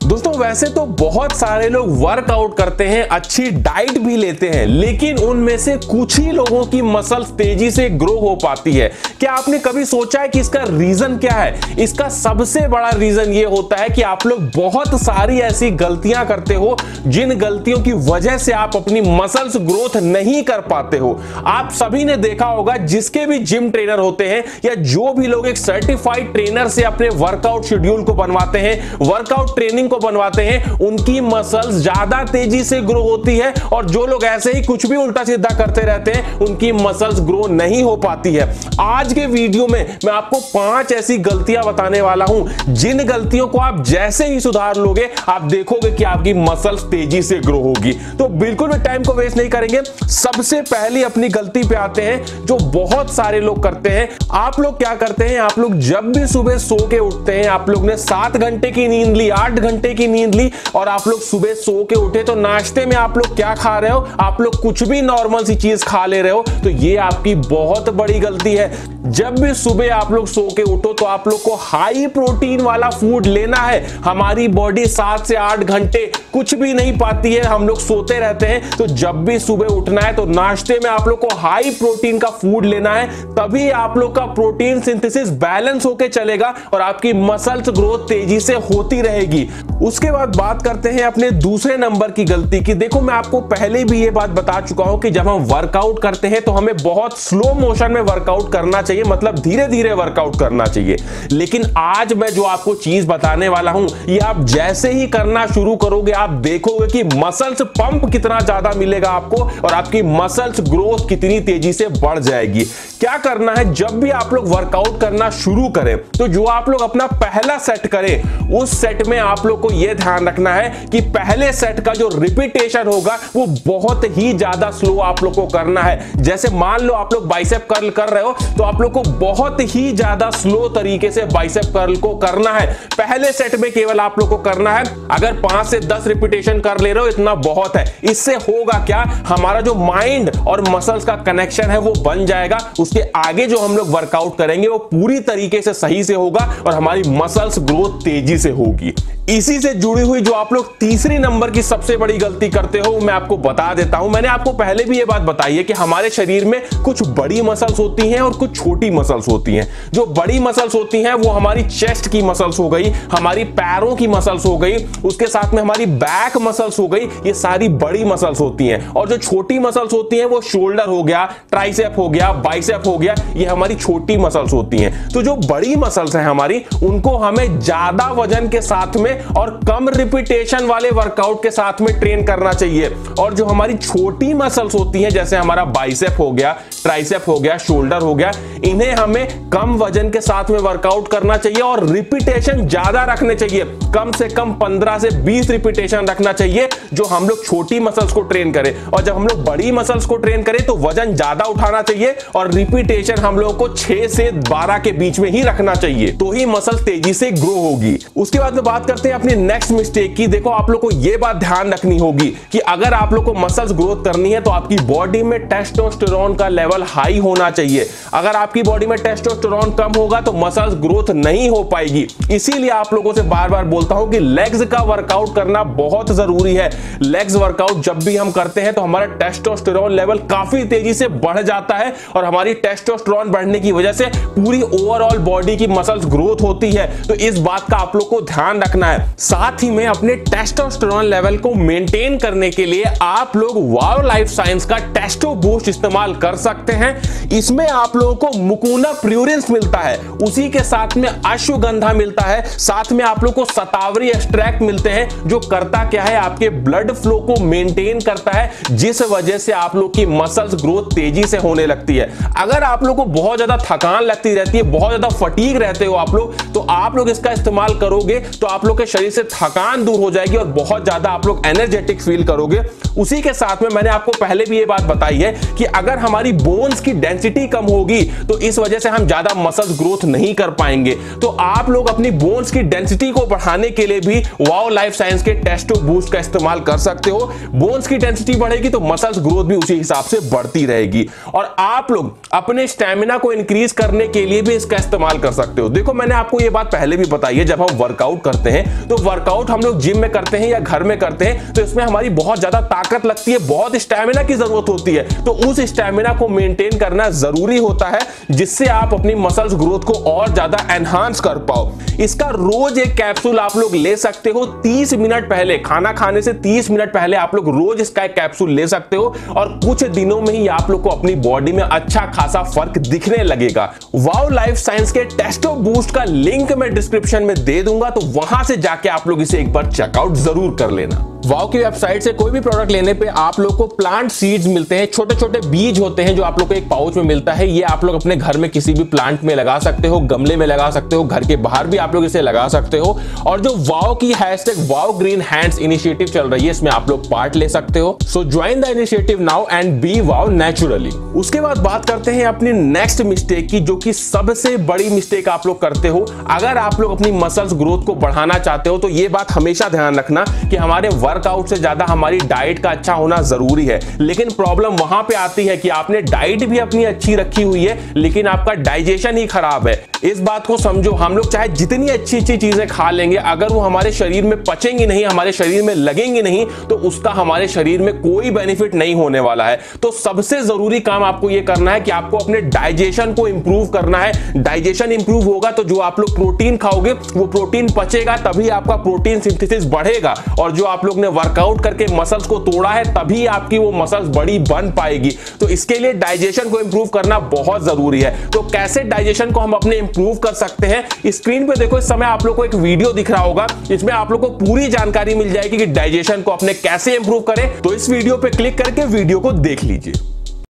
दोस्तों वैसे तो बहुत सारे लोग वर्कआउट करते हैं, अच्छी डाइट भी लेते हैं, लेकिन उनमें से कुछ ही लोगों की मसल्स तेजी से ग्रो हो पाती है। क्या आपने कभी सोचा है कि इसका रीजन क्या है? इसका सबसे बड़ा रीजन ये होता है कि आप लोग बहुत सारी ऐसी गलतियां करते हो जिन गलतियों की वजह से आप अपनी मसल्स ग्रोथ नहीं कर पाते हो। आप सभी ने देखा होगा, जिसके भी जिम ट्रेनर होते हैं या जो भी लोग एक सर्टिफाइड ट्रेनर से अपने वर्कआउट शेड्यूल को बनवाते हैं, वर्कआउट ट्रेनिंग को बनवाते हैं, उनकी मसल्स ज्यादा तेजी से ग्रो होती है, और जो लोग ऐसे ही कुछ भी उल्टा सीधा करते रहते हैं उनकी मसल्स ग्रो नहीं हो पाती है। आज के वीडियो में मैं आपको 5 ऐसी गलतियां बताने वाला हूं जिन गलतियों को आप जैसे ही सुधार लोगे आप देखोगे कि आपकी मसल्स तेजी से ग्रो होगी। तो बिल्कुल भी टाइम को वेस्ट नहीं करेंगे, सबसे पहले अपनी गलती पे आते हैं जो बहुत सारे लोग करते हैं। आप लोग क्या करते हैं, आप लोग जब भी सुबह सो के उठते हैं, आप लोग ने 7 घंटे की नींद ली, 8 घंटे की नींद ली, और आप लोग सुबह सो के उठे तो नाश्ते में आप लोग क्या खा रहे हो? आप लोग कुछ भी नॉर्मल सी चीज खा ले रहे हो। तो ये आपकी बहुत बड़ी गलती है। जब भी सुबह आप लोग सो के उठो तो आप लोग को हाई प्रोटीन वाला फूड लेना है। हमारी बॉडी 7 से 8 घंटे कुछ भी नहीं पाती है, हम लोग सोते रहते हैं। तो जब भी सुबह उठना है तो नाश्ते में आप लोग को हाई प्रोटीन का फूड लेना है, तभी आप लोग का प्रोटीन सिंथेसिस बैलेंस होके चलेगा और आपकी मसल्स ग्रोथ तेजी से होती रहेगी। उसके बाद बात करते हैं अपने दूसरे नंबर की गलती की। देखो मैं आपको पहले भी ये बात बता चुका हूं कि जब हम वर्कआउट करते हैं तो हमें बहुत स्लो मोशन में वर्कआउट करना चाहिए, मतलब धीरे धीरे वर्कआउट करना चाहिए। लेकिन आज मैं जो आपको चीज बताने वाला हूं, ये आप जैसे ही करना शुरू करोगे आप देखोगे कि मसल्स पंप कितना ज्यादा मिलेगा आपको और आपकी मसल्स ग्रोथ कितनी तेजी से बढ़ जाएगी। क्या करना है, जब भी आप लोग वर्कआउट करना शुरू करें तो जो आप लोग अपना पहला सेट करें उस सेट में आप लोग को यह ध्यान रखना है कि पहले सेट का जो रिपीटेशन होगा वो बहुत ही ज्यादा स्लो आप लोग को करना है। जैसे मान लो आप लोग बाइसेप कर्ल कर रहे हो तो आप लोग को बहुत ही ज्यादा स्लो तरीके से बाइसेप कर्ल को करना है। पहले सेट में केवल आप लोग को करना है, अगर 5 से 10 रिपीटेशन कर ले रहे हो इतना बहुत है। इससे होगा क्या, हमारा जो माइंड और मसल्स का कनेक्शन है वो बन जाएगा। उसके आगे जो हम लोग वर्कआउट करेंगे वो पूरी तरीके से सही से होगा और हमारी मसल्स ग्रोथ तेजी से होगी। इसी से जुड़ी हुई जो आप लोग तीसरी नंबर की सबसे बड़ी गलती करते हो मैं आपको बता देता हूं। मैंने आपको पहले भी ये बात बताई है कि हमारे शरीर में कुछ बड़ी मसल्स होती हैं और कुछ छोटी मसल्स होती हैं। जो बड़ी मसल्स होती हैं वो हमारी चेस्ट की मसल्स हो गई, हमारी पैरों की मसल्स हो गई, उसके साथ में हमारी बैक मसल्स हो गई, ये सारी बड़ी मसल्स होती हैं। और जो छोटी मसल्स होती हैं वो शोल्डर हो गया, ट्राइसेप हो गया, बाइसेप हो गया, ये हमारी छोटी मसल्स होती हैं। तो जो बड़ी मसल्स हैं हमारी, उनको हमें ज्यादा वजन के साथ में और कम रिपीटेशन वाले वर्कआउट के साथ में ट्रेन करना चाहिए। और जो हमारी छोटी मसल्स होती हैं जैसे हमारा बाइसेप हो गया, ट्राइसेप हो गया, शोल्डर हो गया, इन्हें हमें कम वजन के साथ में वर्कआउट करना चाहिए और रिपीटेशन ज्यादा रखने चाहिए। कम से कम 15 से 20 रिपीटेशन रखना चाहिए जो हम लोग छोटी मसल्स को ट्रेन करें। और जब हम लोग बड़ी मसल्स को ट्रेन करें तो वजन ज्यादा उठाना चाहिए और रिपीटेशन हम लोग को 6 से 12 के बीच में ही रखना चाहिए, तो ही मसल तेजी से ग्रो होगी। उसके बाद में बात करते हैं अपनी नेक्स्ट मिस्टेक की। देखो आप लोग को यह बात ध्यान रखनी होगी कि अगर आप लोग को मसल्स ग्रोथ करनी है तो आपकी बॉडी में टेस्टोस्टेरोन का लेवल हाई होना चाहिए। अगर आपकी बॉडी में टेस्टोस्टेरोन कम होगा तो मसल्स ग्रोथ नहीं हो पाएगी। इसीलिए आप लोगों से बार बार बोलता हूं कि लेग्स का वर्कआउट करना बहुत जरूरी है। लेग्स वर्कआउट जब भी हम करते हैं तो हमारा टेस्टोस्टेरोन लेवल काफी तेजी से बढ़ जाता है और हमारी टेस्टोस्टेरोन बढ़ने की वजह से पूरी ओवरऑल बॉडी की मसल्स ग्रोथ होती है। तो इस बात का आप लोग को ध्यान रखना है। साथ ही में अपने टेस्टोस्टेरोन लेवल को मेंटेन करने के लिए आप लोग वाव लाइफ साइंस का टेस्टो बूस्ट इस्तेमाल कर सकते हैं। इसमें आप लोगों को मुकुना प्यूरिंस मिलता है, उसी के साथ में अश्वगंधा मिलता है, साथ में आप लोग को शतावरी एक्सट्रैक्ट मिलते हैं जो करता क्या है, आपके ब्लड फ्लो को मेंटेन करता है, जिस वजह से आप लोग की मसल्स ग्रोथ तेजी से होने लगती है। अगर आप लोग को बहुत ज्यादा थकान लगती रहती है, बहुत ज्यादा फटीग रहते हो आप लोग, तो आप लोग इसका इस्तेमाल करोगे तो आप लोग के शरीर से थकान दूर हो जाएगी और बहुत ज्यादा आप लोग एनर्जेटिक फील करोगे। उसी के साथ में मैंने आपको पहले भी ये बात बताई है कि अगर हमारी बोन्स की डेंसिटी कम होगी तो इस वजह से हम ज्यादा मसल्स ग्रोथ नहीं कर पाएंगे। तो आप लोग अपनी बोन्स की डेंसिटी को बढ़ाने के लिए भी वाव लाइफ साइंस के टेस्टो बूस्ट का इस्तेमाल कर सकते हो। बोन्स की डेंसिटी बढ़ेगी तो मसल्स ग्रोथ भी उसी हिसाब से बढ़ती रहेगी। और आप लोग अपने स्टैमिना को इंक्रीज करने के लिए भी इसका इस्तेमाल कर सकते हो। देखो मैंने आपको ये बात पहले भी बताई है, जब हम वर्कआउट करते हैं तो वर्कआउट हम लोग जिम में करते हैं या घर में करते हैं तो इसमें हमारी बहुत ज्यादा ताकत लगती है, बहुत स्टैमिना की जरूरत होती है। तो उस स्टैमिना को मेंटेन करना जरूरी होता है जिससे आप अपनी मसल्स ग्रोथ को और ज्यादा एनहांस कर पाओ। इसका रोज एक कैप्सूल आप लोग ले सकते हो। 30 मिनट पहले, खाना खाने से 30 मिनट पहले आप लोग रोज इसका एक कैप्सूल ले सकते हो और कुछ दिनों में ही आप लोग को अपनी बॉडी में अच्छा खासा फर्क दिखने लगेगा। वाओ लाइफ साइंस के टेस्टो बूस्ट का लिंक मैं डिस्क्रिप्शन में दे दूंगा, तो वहां से जाके आप लोग इसे एक बार चेकआउट जरूर कर लेना। वाओ की वेबसाइट से कोई भी प्रोडक्ट लेने पे आप लोग को प्लांट सीड्स मिलते हैं, छोटे छोटे बीज होते हैं जो आप लोग को एक पाउच में मिलता है। ये आप लोग अपने घर में किसी भी प्लांट में लगा सकते हो, गमले में लगा सकते हो, घर के बाहर भी आप लोग इसे लगा सकते हो। और जो वाओ की #वाओ ग्रीन हैंड्स इनिशिएटिव चल रही है, इसमें आप लोग पार्ट ले सकते हो। So join the initiative now and be wow naturally. उसके बाद बात करते हैं अपनी नेक्स्ट मिस्टेक की, जो कि सबसे बड़ी मिस्टेक आप लोग करते हो। अगर आप लोग अपनी मसल्स ग्रोथ को बढ़ाना चाहते हो तो ये बात हमेशा ध्यान रखना कि हमारे वर्कआउट से ज्यादा हमारी डाइट का अच्छा होना जरूरी है। लेकिन प्रॉब्लम वहां पे आती है कि आपने डाइट भी अपनी अच्छी रखी हुई है लेकिन आपका डाइजेशन ही खराब है। इस बात को समझो, हम लोग चाहे जितनी अच्छी अच्छी चीजें खा लेंगे, अगर वो हमारे शरीर में पचेंगी नहीं, हमारे शरीर में लगेंगी नहीं, तो उसका हमारे शरीर में कोई बेनिफिट नहीं होने वाला है। तो सबसे जरूरी काम आपको ये करना है कि आपको अपने डाइजेशन को इंप्रूव करना है। डाइजेशन इंप्रूव होगा तो जो आप लोग प्रोटीन खाओगे वो प्रोटीन पचेगा, तभी आपका प्रोटीन सिंथेसिस बढ़ेगा। और जो आप लोग ने वर्कआउट करके मसल्स को तोड़ा है तभी आपकी वो मसल्स बड़ी बन पाएगी। तो इसके लिए डाइजेशन को इंप्रूव करना बहुत जरूरी है। तो कैसे डाइजेशन को हम अपने इंप्रूव कर सकते हैं, स्क्रीन पे देखो, इस समय आप लोग को एक वीडियो दिख रहा होगा, इसमें आप लोग को पूरी जानकारी मिल जाएगी कि डाइजेशन को अपने कैसे इंप्रूव करें। तो इस वीडियो पे क्लिक करके वीडियो को देख लीजिए।